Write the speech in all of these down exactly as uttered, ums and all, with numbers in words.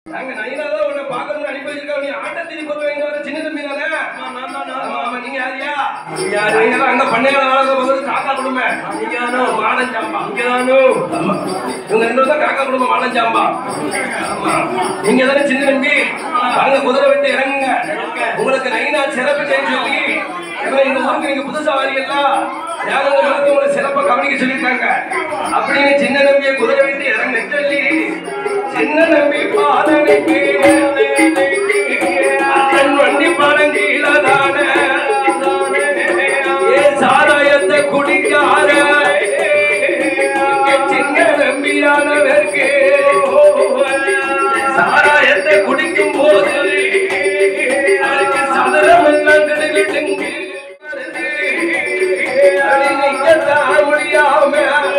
நாங்க நைனாதான் உன்னை பார்க்கணும்னு அனுப்பி வச்சிருக்கோம். நீ ஆட்டத்திரி பொறுத்த வேண்டிய சின்ன தம்பி தானே? நீங்க யாரியா? அங்கதான் அங்க பண்ணையில வேலை காக்கா குடும்பம். மாடஞ்சாம்பா இவங்க ரெண்டு தான் காக்கா குடும்பம் மாடஞ்சாம்பா. நீங்க தானே சின்ன தம்பி? அங்க குதிரை விட்டு இறங்குங்க. உங்களுக்கு நைனா சிறப்பு செய்ய சொல்லி எங்க ஊருக்கு நீங்க புதுசா வாரீங்களா? யாரும் உங்களை சிறப்பா கவனிக்க சொல்லியிருக்காங்க அப்படின்னு சின்ன நம்பியை குதிரை விட்டு இறங்க சொல்லி சின்ன நம்பி பாதனைக்கு வண்டி பழங்கீழதான சாராயத்தை குடிக்கார சின்ன நம்பியானவருக்கு சாராயத்தை குடிக்கும் போது அதுக்கு சதுரம் எல்லாம் கிடைக்கிட்டு முடியாம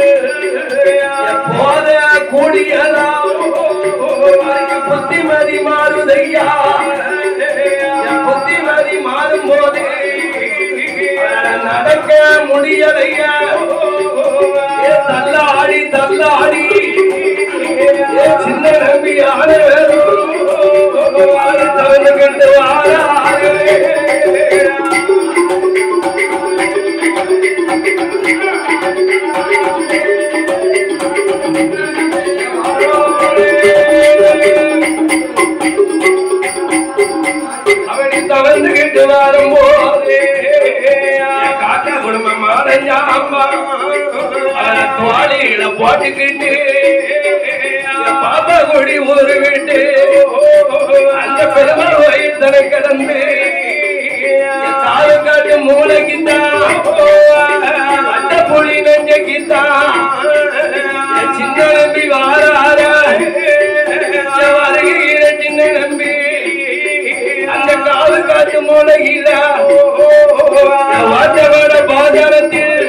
போத கூடியதாம் புத்திமதி மாறுதையா. புத்திமதி மாறும் போது நடக்க முடியலையா. தள்ளாடி தள்ளாடி சின்ன நம்பியான தவறு கண்டு வாராரு. தவந்துகிட்டு வரும்போது காக்கா குடும்பம் மாடஞ்சாம்பா தோழியில போட்டுக்கிட்டு பாப்பா கொடி ஊரு விட்டு அந்த பெருமை வயிற்று கிடந்து காய காட்டு மூளைக்குத்தான் அந்த புலி நெஞ்சக்கித்தான் சின்ன நம்பி வாரார வருகிற சின்ன நம்பி அந்த காது காட்டு மூளையில வாட்டவாட பாதாரத்தில்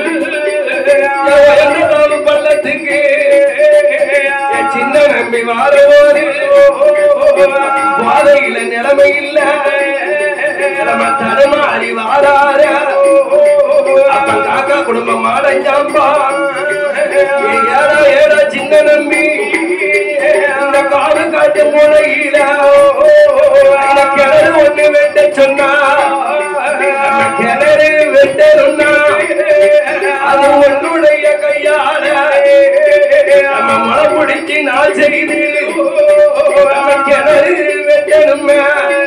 பள்ளத்துக்கு சின்ன நம்பி வாரவோரு பாதையில நிலைமை இல்ல நம்ம தடுமாறி வாரார. அப்ப காக்கா குடும்பம் மாடஞ்சாம்பா ஏடா ஏடா சின்ன நம்பி இந்த காது காட்டு மூளையில கிணறு ஒண்ணு வெட்ட சொன்னா கிணறு வெட்டணும்னா அது ஒன்னுடைய கையால நம்ம மழை பிடிச்சி நாள் செய்து கிணறு வெட்டணுமே.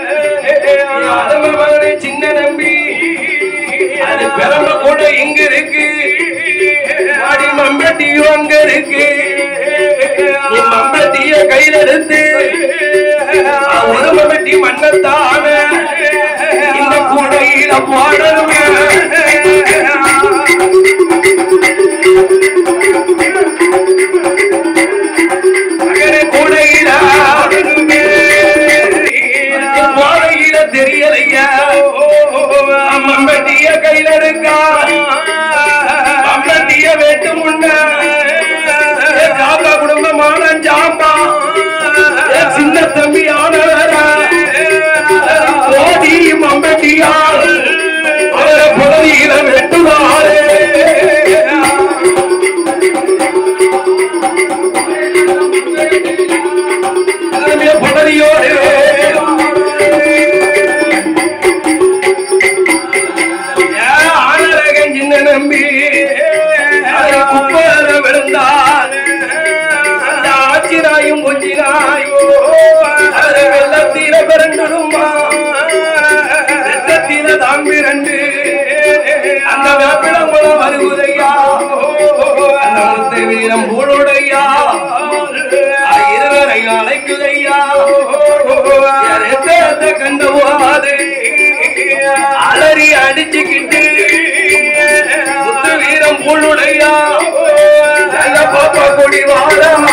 சின்ன நம்பி அது பெரும கூட இங்க இருக்கு. அடி மம்பட்டியும் அங்க இருக்கு. நீ மம்பட்டிய கையில எடுத்து ஒரு மம்பட்டி மண்ணத்தான இந்த கூடையில போடணுமே. கூடையில போடையில தெரியலையா மம்பட்டிய கையில இருக்கா. மம்பட்டிய வெட்டு முன்ன காக்கா குடும்பம் மாடஞ்சாம்பா சின்ன தம்பி ஆனவர போடி மம்பட்டியால் அவரை புலவியில வெட்டுவாரு. புலவியோடு ஆனரகன் சின்ன நம்பி குப்பர விழுந்தார். அந்த ஆச்சிராயும் கொஞ்சினாயோ அது வெள்ளத்தில பிறந்துடுமா ரத்தத்தில தாம்பி ரெண்டு அந்த வேப்பிளங்குளம் வருவதையா அந்த வீரம் பூளுடையா இருவரை அழைக்குதையா. ரத்தத்தை கண்டு போகாது அலறி அடிச்சுக்கிட்டு முத்து வீரம் பூளுடையா பாப்பா கொடி வாழ